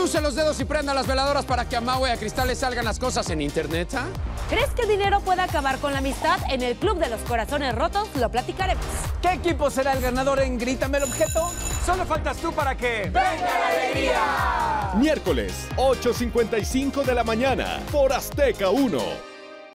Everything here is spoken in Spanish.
Cruce los dedos y prenda las veladoras para que a Mau y a Cristal les salgan las cosas en internet, ¿ah? ¿Crees que el dinero puede acabar con la amistad? En el Club de los Corazones Rotos lo platicaremos. ¿Qué equipo será el ganador en Grítame el Objeto? Solo faltas tú para que... ¡Venga la alegría! Miércoles, 8:55 de la mañana, por Azteca 1.